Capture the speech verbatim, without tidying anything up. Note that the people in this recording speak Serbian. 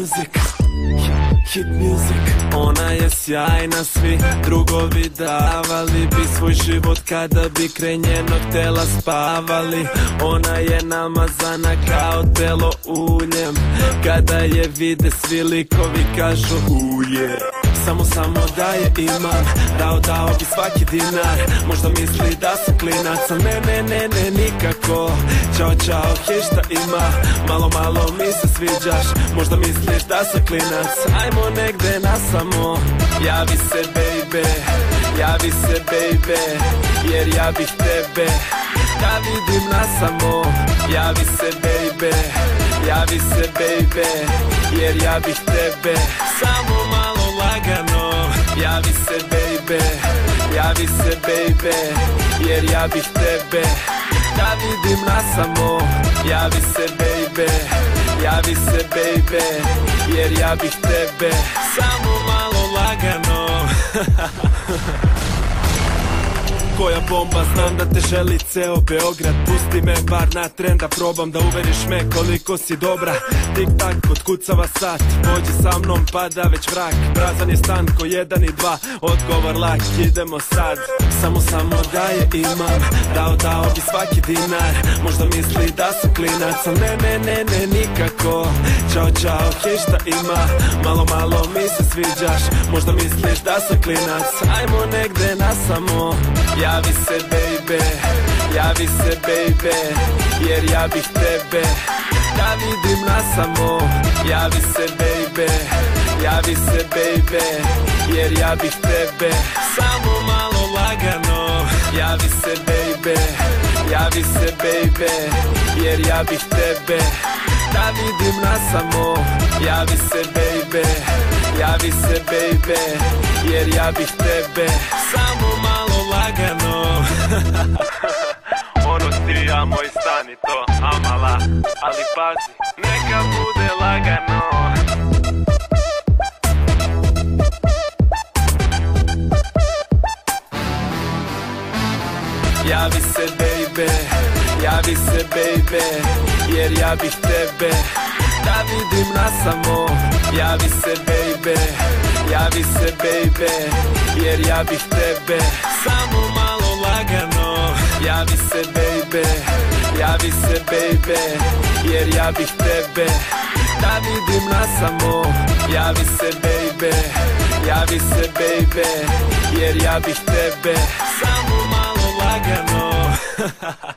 music, hit music. Ona je sjajna, svi drugovi davali bi svoj život kada bi kraj njenog tela spavali. Ona je namazana kao telo uljem, kada je vide svi likovi kažu uje. Samo, samo da je imam, dao, dao bi svaki dinar. Možda misli da sam klinac, al ne, ne, ne, ne, nikako. Ćao, čao, hej šta ima, malo, malo mi se sviđaš. Možda misliš da sam klinac, ajmo negde nasamo. Javi se baby, javi se baby, jer ja bih tebe da vidim nasamo. Javi se baby, javi se baby, jer ja bih tebe samo malo lagano. Javi se baby, javi se baby, jer ja bih tebe da vidim nasamo. Javi se baby, javi se baby, jer ja bih tebe samo malo lagano. Koja bomba, znam da te želi ceo Beograd. Pusti me bar na tren da probam, da uveriš me koliko si dobra. Tik tak otkucava sat, pođi sa mnom pada već mrak. Prazan je stan ko jedan i dva, odgovor lak, idemo sad. Samo, samo da je imam, dao, dao bi svaki dinar. Možda misli da sam klinac, al ne, ne, ne, ne, nikako. Ćao, čao, hej šta ima, malo, malo mi se sviđaš. Možda misliš da sam klinac, ajmo negde nasamo. Javi se baby, javi se baby, jer ja bih tebe da vidim nasamo. Javi se baby, javi se baby, jer ja bih tebe samo malo lagano. Javi se baby, javi se baby, jer ja bih tebe da vidim nasamo. Javi se baby, javi se baby, jer ja bih tebe samo malo lagano. Ono ti ja moj stan i to amala, ali pazi, neka bude lagano. Javi se baby, javi se baby, jer ja bih tebe da vidim nasamo. Javi se baby, javi se baby, jer ja bih tebe samo malo lagano. Javi se baby, javi se baby, jer ja bih tebe da vidim nasamo. Javi se baby, javi se baby, jer ja bih tebe samo malo lagano.